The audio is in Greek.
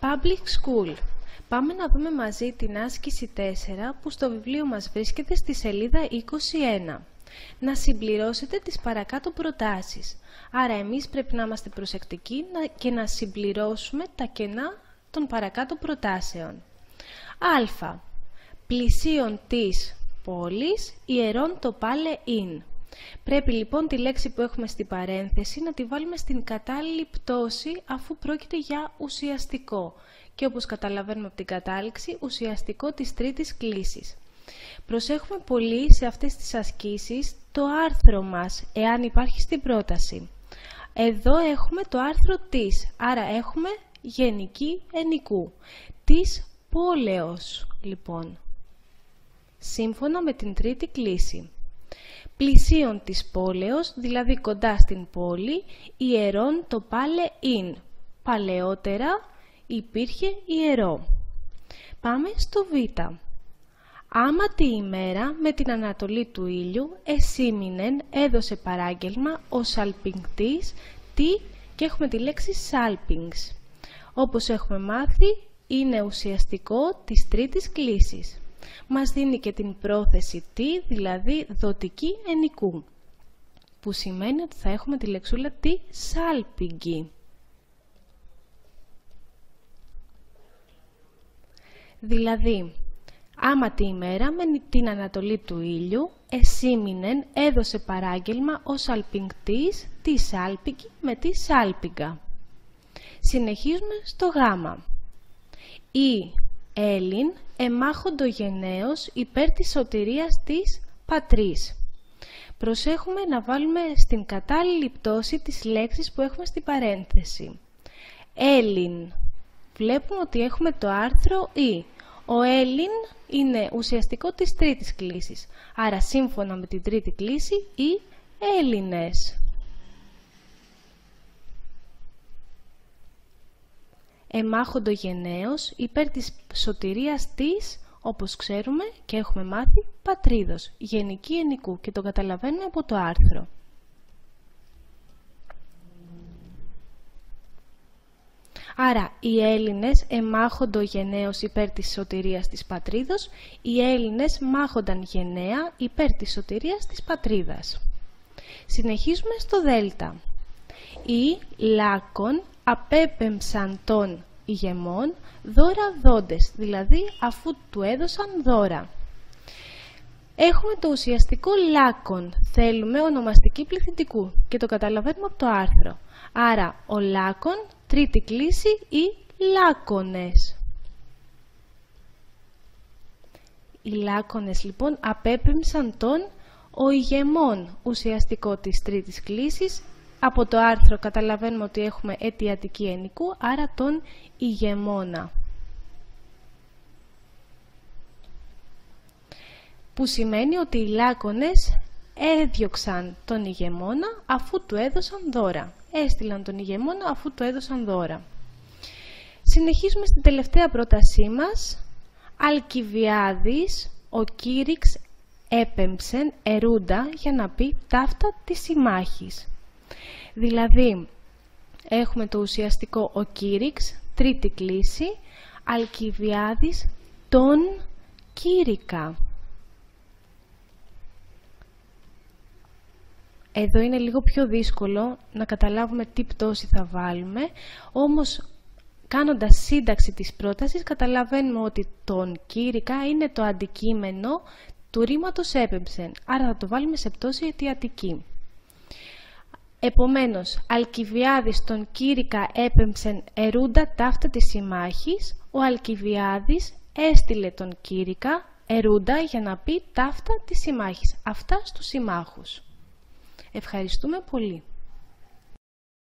Public School. Πάμε να δούμε μαζί την άσκηση 4 που στο βιβλίο μας βρίσκεται στη σελίδα 21. Να συμπληρώσετε τις παρακάτω προτάσεις. Άρα εμείς πρέπει να είμαστε προσεκτικοί και να συμπληρώσουμε τα κενά των παρακάτω προτάσεων. Α. Πλησίον της πόλης ιερών το πάλε ειν. Πρέπει λοιπόν τη λέξη που έχουμε στην παρένθεση να τη βάλουμε στην κατάλληλη πτώση αφού πρόκειται για ουσιαστικό και όπως καταλαβαίνουμε από την κατάληξη ουσιαστικό της τρίτης κλίσης. Προσέχουμε πολύ σε αυτές τις ασκήσεις το άρθρο μας εάν υπάρχει στην πρόταση. Εδώ έχουμε το άρθρο της, άρα έχουμε γενική ενικού. Της πόλεως λοιπόν, σύμφωνα με την τρίτη κλίση. Πλησίον της πόλεως, δηλαδή κοντά στην πόλη, ιερών το πάλε ειν. Παλαιότερα υπήρχε ιερό. Πάμε στο Β. Άμα τη ημέρα με την ανατολή του ήλιου εσήμινεν έδωσε παράγγελμα ο σαλπιγκτής τι και έχουμε τη λέξη σάλπιγγς. Όπως έχουμε μάθει είναι ουσιαστικό της τρίτης κλίσης. Μας δίνει και την πρόθεση τι, δηλαδή δοτική ενικού, που σημαίνει ότι θα έχουμε τη λεξούλα τι σάλπιγγι. Δηλαδή, άμα τη ημέρα με την ανατολή του ήλιου εσήμινεν έδωσε παράγγελμα ο σαλπιγκτής τη σάλπιγγι με τη σάλπιγγα. Συνεχίζουμε στο Γ. Η Έλλην εμάχοντο γενναίος υπέρ της σωτηρίας της πατρής. Προσέχουμε να βάλουμε στην κατάλληλη πτώση τις λέξεις που έχουμε στην παρένθεση. Έλλην. Βλέπουμε ότι έχουμε το άρθρο «η». Ο Έλλην είναι ουσιαστικό της τρίτης κλίσης. Άρα σύμφωνα με την τρίτη κλίση οι Έλληνες. Εμάχοντο γενναίος υπέρ της σωτηρίας της, όπως ξέρουμε και έχουμε μάθει, πατρίδος, γενική ενικού και το καταλαβαίνουμε από το άρθρο. Άρα οι Έλληνες εμάχοντο γενναίος υπέρ της σωτηρίας της πατρίδος, οι Έλληνες μάχονταν γενναία υπέρ της σωτηρίας της πατρίδας. Συνεχίζουμε στο Δέλτα. Οι Λάκων απέπεμψαν των ηγεμών δώρα δόντες, δηλαδή αφού του έδωσαν δώρα. Έχουμε το ουσιαστικό λάκων, θέλουμε ονομαστική πληθυντικού και το καταλαβαίνουμε από το άρθρο. Άρα ο λάκων, τρίτη κλίση, οι λάκωνες. Οι λάκωνες λοιπόν απέπεμψαν τον ο ηγεμών, ουσιαστικό της τρίτης κλίσης. Από το άρθρο καταλαβαίνουμε ότι έχουμε αιτιατική ενικού, άρα τον ηγεμόνα. Που σημαίνει ότι οι λάκωνες έδιωξαν τον ηγεμόνα αφού του έδωσαν δώρα. Έστειλαν τον ηγεμόνα αφού του έδωσαν δώρα. Συνεχίζουμε στην τελευταία πρότασή μας. Αλκιβιάδης, ο Κύριξ έπεμψεν ερούντα για να πει ταύτα της συμμάχης. Δηλαδή, έχουμε το ουσιαστικό ο Κύριξ, τρίτη κλίση, Αλκιβιάδης, τον Κύρικα. Εδώ είναι λίγο πιο δύσκολο να καταλάβουμε τι πτώση θα βάλουμε, όμως κάνοντας σύνταξη της πρότασης καταλαβαίνουμε ότι τον Κύρικα είναι το αντικείμενο του ρήματος έπεμψεν, άρα θα το βάλουμε σε πτώση αιτιατική. Επομένως, Αλκιβιάδης τον Κύρικα έπεμψεν ερούντα ταύτα της συμμάχης, ο Αλκιβιάδης έστειλε τον Κύρικα ερούντα για να πει ταύτα της συμμάχης. Αυτά στους συμμάχους. Ευχαριστούμε πολύ.